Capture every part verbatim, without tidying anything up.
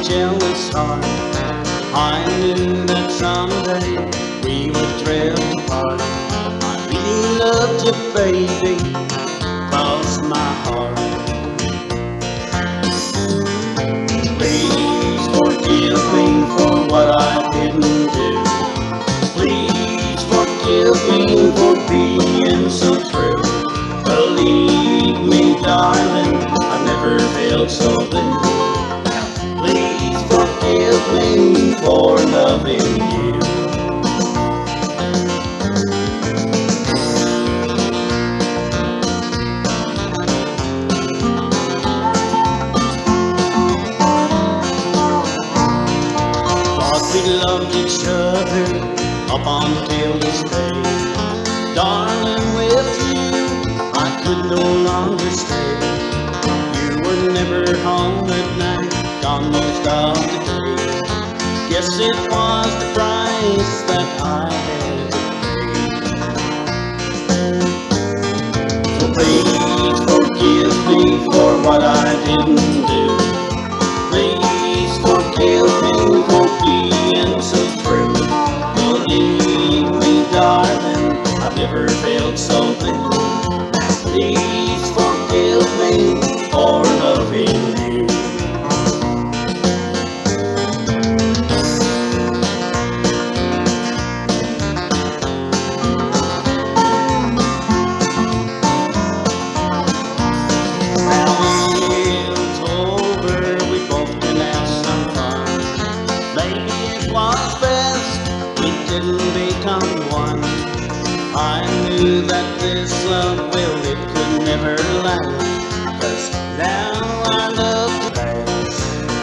jealous heart. I knew that someday we would drift apart. I really loved you, baby, cross my heart. Please forgive me for what I didn't do. Please forgive me for being so true. Believe me, darling, I've never felt so blue. Please forgive me for loving you. Thought we loved each other up until this day. Darling, with you I could no longer stay. You were never home at night, gone most of the day. Guess it was the price that I had to pay. So please forgive me for what I didn't do. Please forgive me for being so true. Believe me, darling, I've never felt so blue. Please forgive me for loving you. Now it's over, we both can have some fun. Maybe it was best we didn't become one. I knew that this love, well, it could never last, 'cause now I love you best.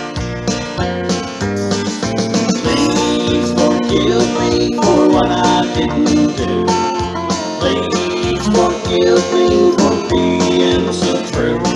Please forgive me for what I didn't do. Please forgive me for being so true.